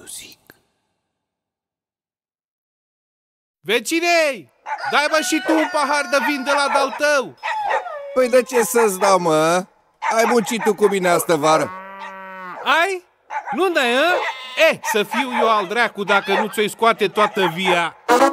zic. Vecinei, dai-mă și tu un pahar de vin de la de-al tău. Păi de ce să-ți dau, mă? Ai muncit tu cu mine astă vară. Ai? Nu dai, hă? Să fiu eu al dracu dacă nu ți-o scoate toată via.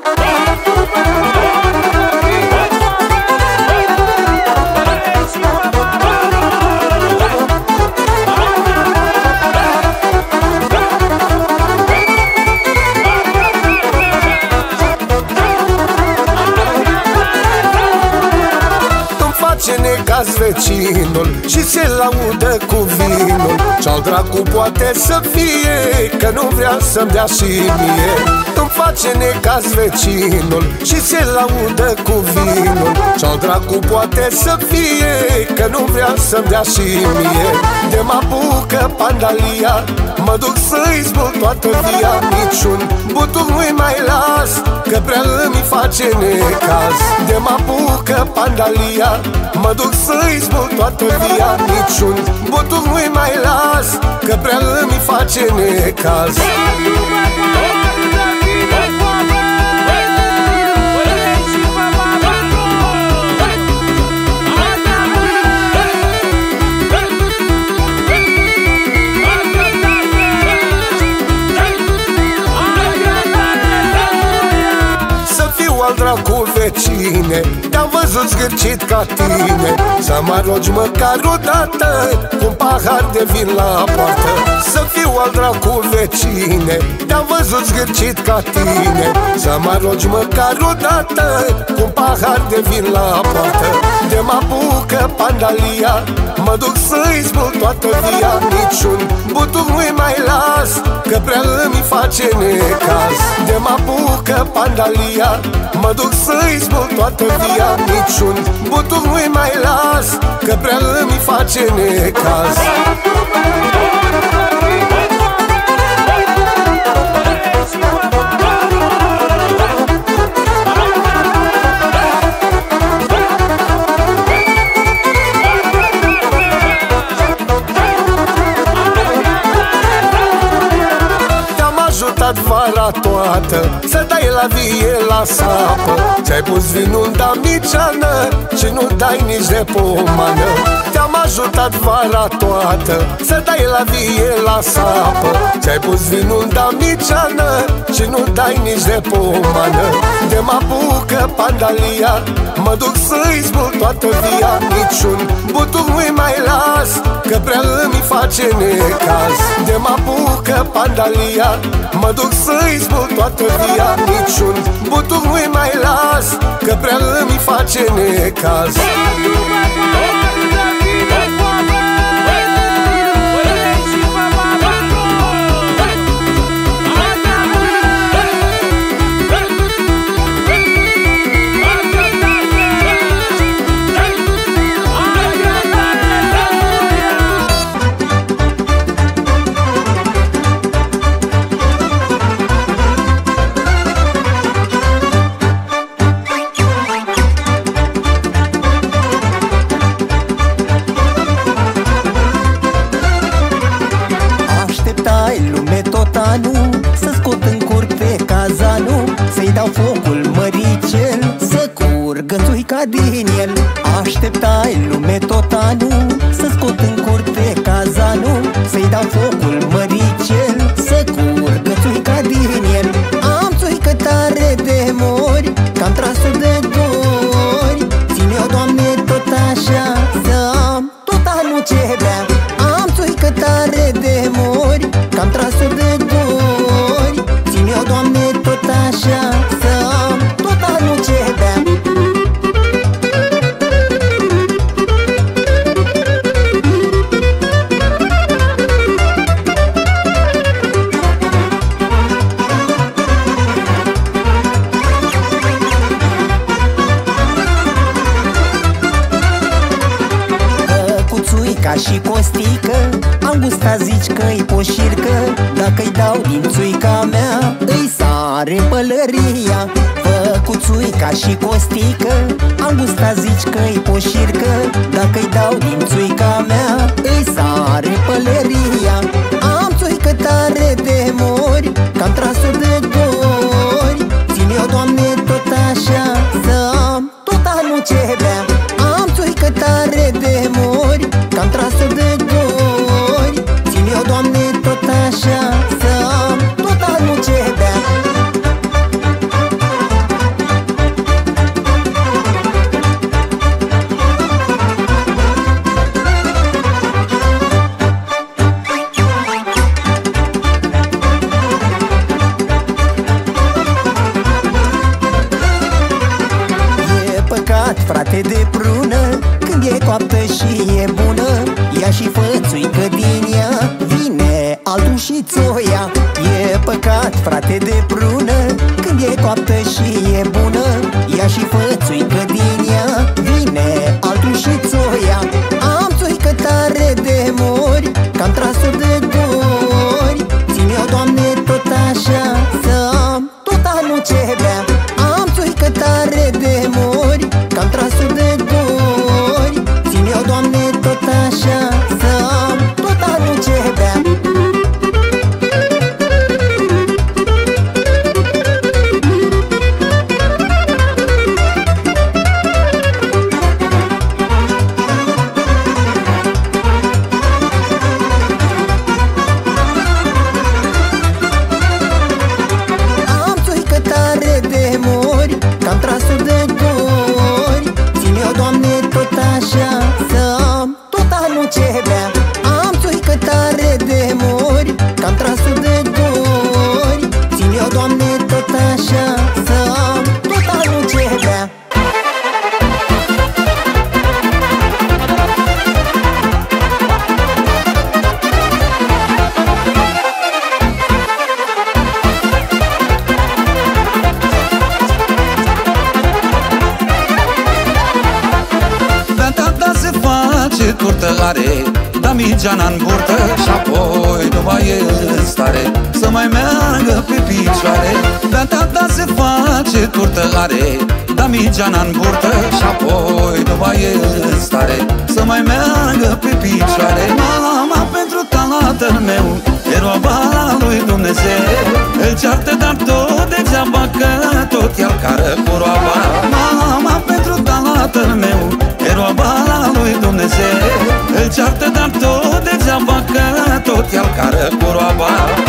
Ce necaz vecinul și se laudă cu vinul. Ce-al dracu poate să fie, că nu vrea să-mi dea și mie. Îmi face necaz vecinul și se laudă cu vinul. Ce-al dracu poate să fie, că nu vrea să-mi dea și mie. De mă apucă pandalia, mă duc să-i zbul toată via. Niciun butuc nu-i mai las, că prea îmi face necaz. De mă apucă pandalia, mă duc să-i zbul toată via. Niciun butuc nu-i mai las, că prea îmi face necaz. Al dracu vecine, te-am văzut zgârcit ca tine. Să mă rogi măcar o dată cu un pahar de vin la poartă. Să fiu al dracu vecine, te-am văzut zgârcit ca tine. Să mă rogi măcar o dată cu un pahar de vin la poartă. De mă apucă pandalia, mă duc să-i zbul toată via. Niciun butuc nu-i mai las, că prea îmi face necaz. De mă apucă pandalia, mă duc să-i zbul toată via. Niciun butuc nu-i mai las, că prea îmi face necaz. Vara toată să dai la vie la sapă. Ți-ai pus vinul de amiceană și nu dai nici de pomană. Te-am ajutat vara toată să dai la vie la sapă. Ți-ai pus vinul de amiceană și nu dai nici de pomană. De mă apucă pandalia, mă duc să-i zbul toată via. Niciun butuc nu-i mai las, că prea îmi face necaz. De mă apucă pandalia, mă duc să-i zbul toată via. Niciun butuc nu-i mai las, că prea îmi face necaz. Să scot în curte cazanul, să-i dau focul măricel, să curgă țuica din el. Așteptai lume tot anul, să scot în curte cazanul, să-i dau focul măricel, să curgă țuica din el. Am țuică tare de mori, că-am tras-o de dori. Ține-o, Doamne, tot așa, să am tot anul ce bea. Am țuică tare de mori, că-am tras-o de dori. Ține-o, Doamne, tot așa, să am tot anul ce bea. Și costică, am gustat, zici că-i poșircă. Dacă-i dau din țuica mea, îi sare pălăria. Făcuțuica și costică, am gustat, zici că-i poșircă. Dacă-i dau din țuica mea, îi sare pălăria. Am țuică tare de mori, altul și țoia. E păcat, frate de prună, când e coaptă și e bună. Ia și fă țuică din ea, vine altul și țoia. Am țuică tare de mori, că-am tras-o de dori. Ține-o, Doamne, tot așa, să am tot anul ce bea. Am țuică tare de mori, că-am tras-o de dori. Ține-o, Doamne, tot așa, să am tot anul ce bea. Că-am tras-o de dori. Ține-o, Doamne, tot așa, să am tot anul ce bea. Am țuică tare de mori, că-am tras-o de dori. Ține-o, Doamne, tot așa, să am tot anul ce bea. Ce turtă are Damigeana-n burtă și apoi nu mai e în stare să mai meargă pe picioare. Bea tata se face turtă are Damigeana-n burtă și apoi nu mai e în stare să mai meargă pe picioare. Mama pentru tatăl meu e roaba lui Dumnezeu. Îl ceartă, dar tot degeaba, că tot i-al cară cu roaba. Mama pentru tatăl meu e roaba lui Dumnezeu. Îl ceartă, dar tot degeaba, că tot i-al cară cu roaba.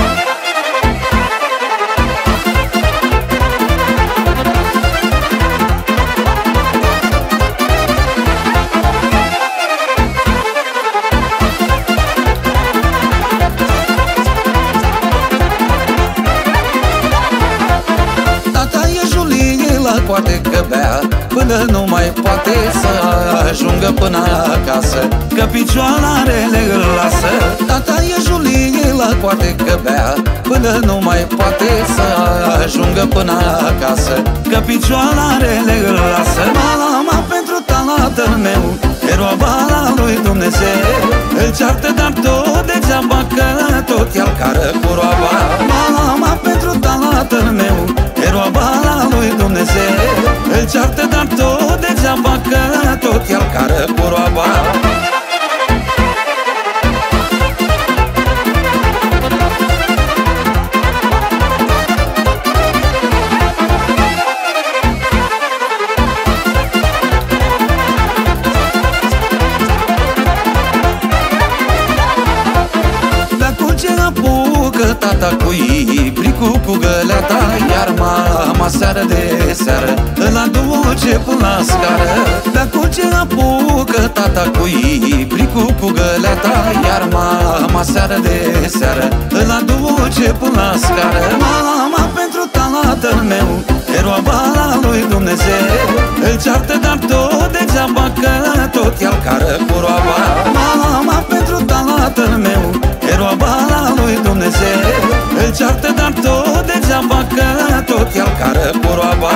Poate că bea până nu mai poate să ajungă până acasă, că picioarele îl lasă. Tata e Julie, la poate că bea până nu mai poate să ajungă până acasă, că picioarele îl lasă. Mama pentru tatăl meu e roaba lui Dumnezeu. Îl ceartă, dar tot degeaba, că tot i-al cară cu roaba. Mama pentru tatăl meu e roaba lui Dumnezeu. Îl ceartă, dar tot degeaba, că tot i-al cară cu roaba. Tata cu ibricul cu găleata, iar mama seară de seară îl aduce până la scară. Dacă ce apucă tata cu ibricul cu găleata, iar mama seară de seară îl aduce până la scară. Mama pentru tatăl meu e roaba lui Dumnezeu. Îl ceartă, dar tot degeaba, că tot i-al cară cu roaba. Mama pentru tatăl meu e roaba lui Dumnezeu. Îl ceartă, dar tot degeaba, că tot i-al cară cu roaba.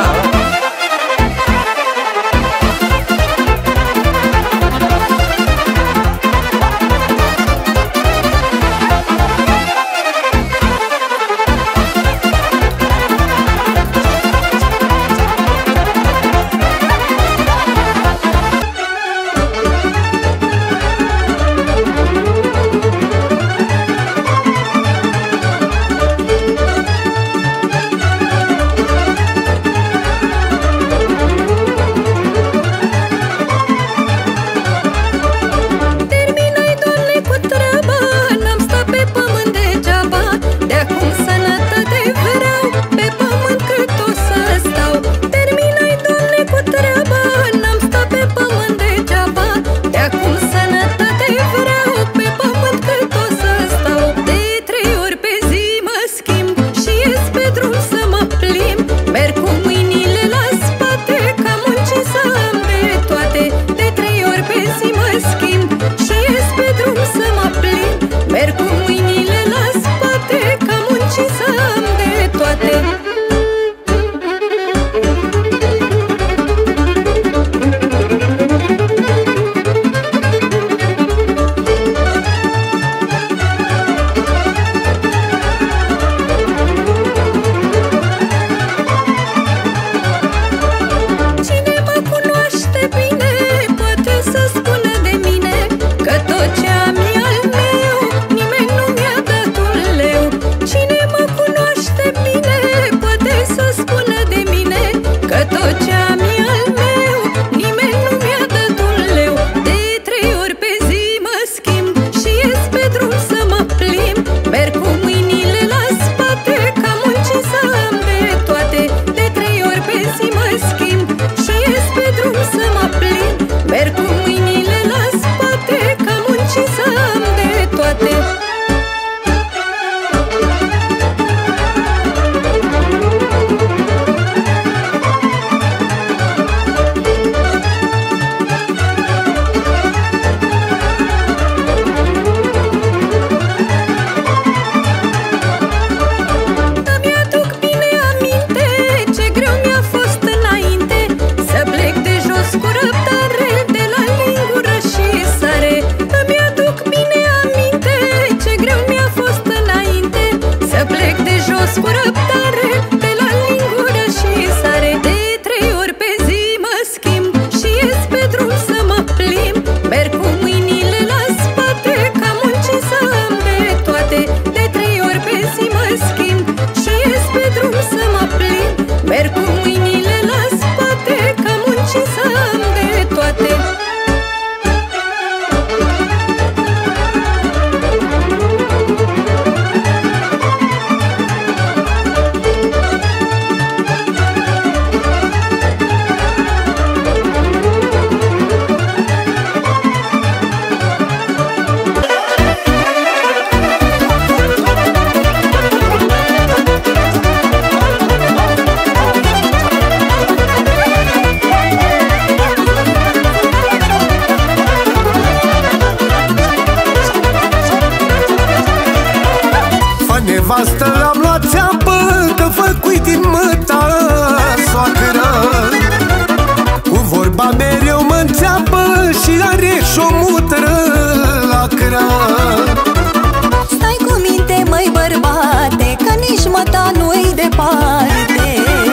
nevastă am luat țeapă, că făcui din mâta soacră. Cu vorba mereu mă înțeapă și are și-o mutră acră. Stai cu minte, măi bărbate, că nici măta nu-i departe.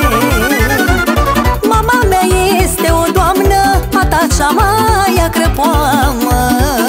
Mama mea este o doamnă, a ta cea mai acrăpoamă.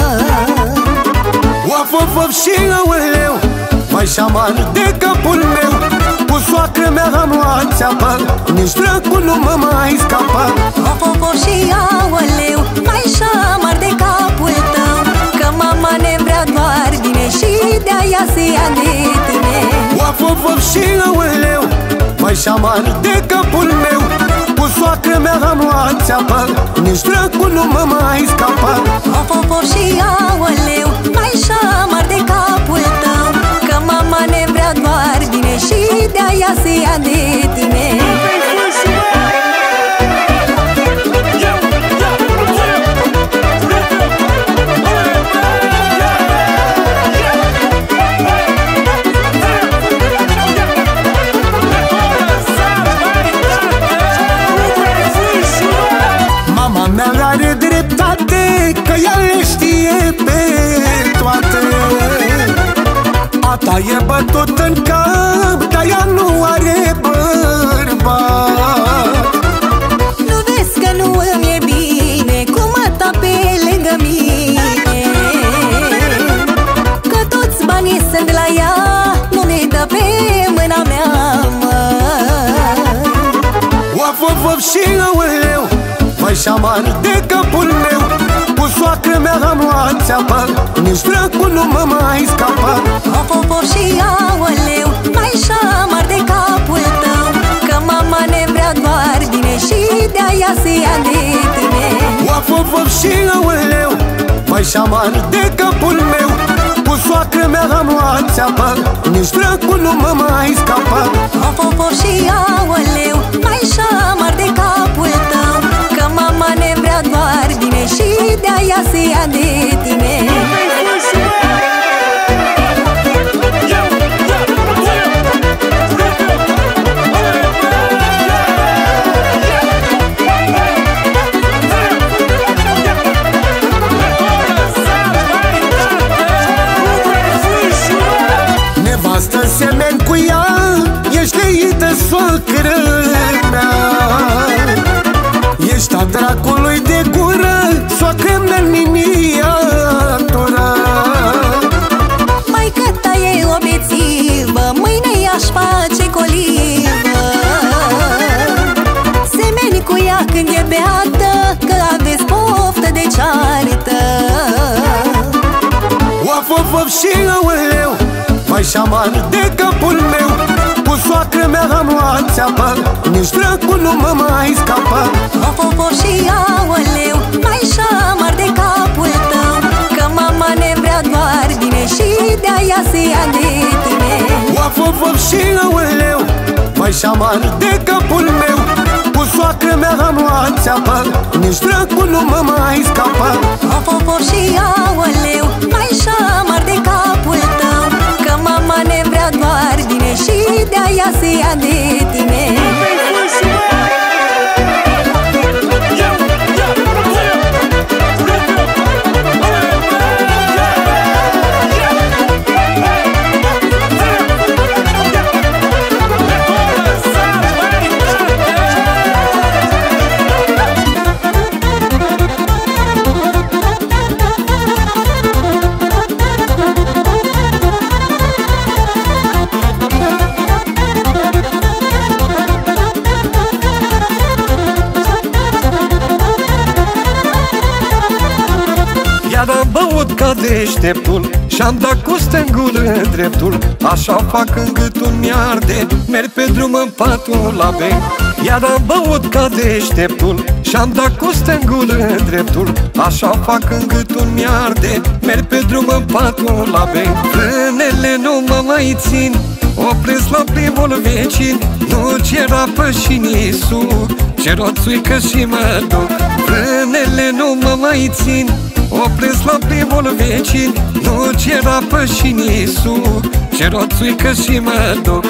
Of, of, of și aoleu, mai șamar de capul meu. Cu soacră mea am luat țeapă, nici dracu nu mă mai scapă. Of, of, of și aoleu, mai șamar de capul tău, că mama ne vrea doar bine și de-aia se ia de tine. Of, of, of și aoleu, mai șamar de capul meu. Cu soacră mea am luat țeapă, nici dracu nu mă mai scapă. Of, of, of și aoleu, mai șamar de capul tău, că mama ne vrea doar bine și de-aia se ia de tine. Mama mea are dreptate, că ea le știe pe toate. A ta e bătut în cap, dar ea nu are bărbat. Nu vezi că nu îmi e bine cu măta pe lângă mine, că toți banii sunt la ea, nu mi dă pe mâna mea, măi. Of, of, of și aoleu, mai șamar de capul meu. Cu soacră mea am luat țeapă, nici dracu nu mă mai scapă. Of, of, of și aoleu, mai șamar de capul tău, că mama ne vrea doar bine și de-aia se ia de tine. Of, of, of și aoleu, mai șamar de capul meu. Cu soacră mea am luat țeapă, nici dracu nu mă mai scapă. Of, of, of și aoleu, mai șamar de capul tău, că mama ne vrea doar bine și de-aia se ia de tine. Nevastă semeni cu ea, ești leită soacră mea. Ești a dracului de gură, soacră mea în miniatură. Maică ta e obiectivă, mâine i-aș face colivă. Semeni cu ea când e beată, că aveți poftă de ceartă. Of, of, of și aoleu, mai șamar de capul meu. Cu soacră mea am luat țeapă, nici dracu nu mă mai scapă. Of, of, of și aoleu, mai șamar de capul tău, că mama ne vrea doar bine și de-aia se ia de tine. Of, of, of și aoleu, mai șamar de capul meu. Cu soacră mea am luat țeapă, nici dracu nu mă mai scapă. Of, of, of și aoleu, mai șamar de capul tău, că mama ne vrea doar bine și de-aia se ia de tine. Iar am băut ca deșteptul și-am dat cu stângul în dreptul. Așa fac în gâtul mi-arde, merg pe drum în patul la bec. Iar am băut ca deșteptul și-am dat cu stângul în dreptul. Așa fac în gâtul mi-arde, merg pe drum în patul la bec. Frânele nu mă mai țin, opresc la primul vecin. Nu cer apă și nici suc, cer o țuică și mă duc. Frânele nu mă mai țin, opresc la primul vecin. Nu cer apă și nici suc, ce roțuică și mă duc.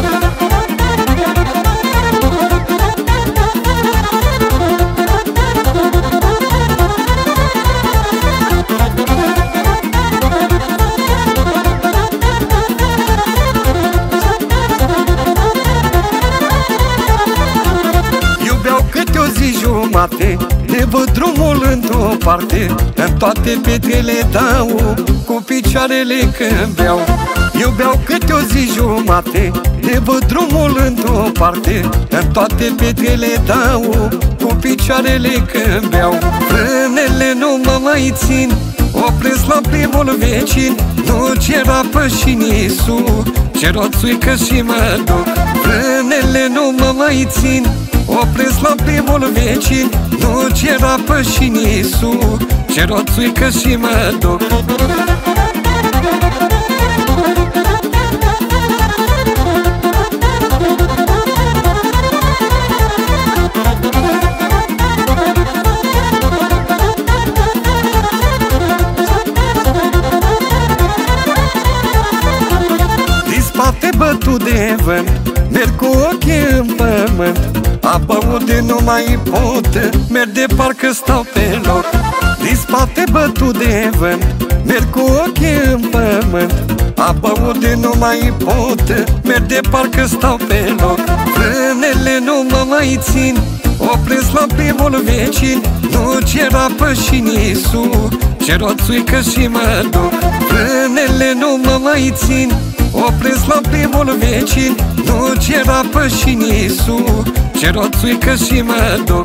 Ne văd drumul într-o parte, în toate pietrele dau, cu picioarele când beau. Eu beau câte o zi jumate, ne văd drumul într-o parte, în toate pietrele dau, cu picioarele când beau. Frânele nu mă mai țin, opresc la primul vecin, nu cer apă și nisu, ce roțuică și mă duc. Frânele nu mă mai țin, opresc la primul vecin, nu cer apă și nisu, ce roțuică și mă duc. Din spate bătut de vânt, merg cu ochii în pământ, a băut de nu mai pot, merg de parcă stau pe loc. Din spate bătut de vânt, merg cu ochii în pământ, a băut de nu mai pot, merg de parcă stau pe loc. Frânele nu mă mai țin, opresc la primul vecin, nu cer apă și nisu, ce roțuică și mă duc. Frânele nu mă mai țin, opresc la primul vecin, nu cer apă și nisu, ce roțuică și mă duc.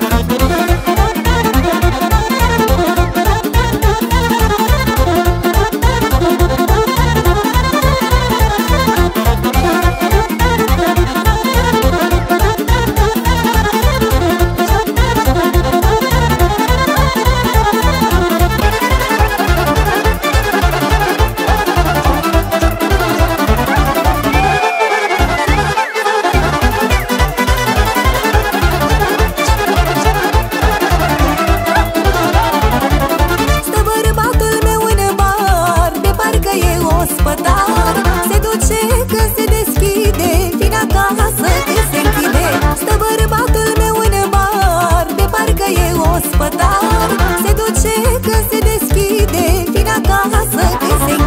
Se duce când se deschide, vine acasă când se închide. Stă bărbatul meu în bar, de parcă e ospătar. Se duce când se deschide, vine acasă când se închide.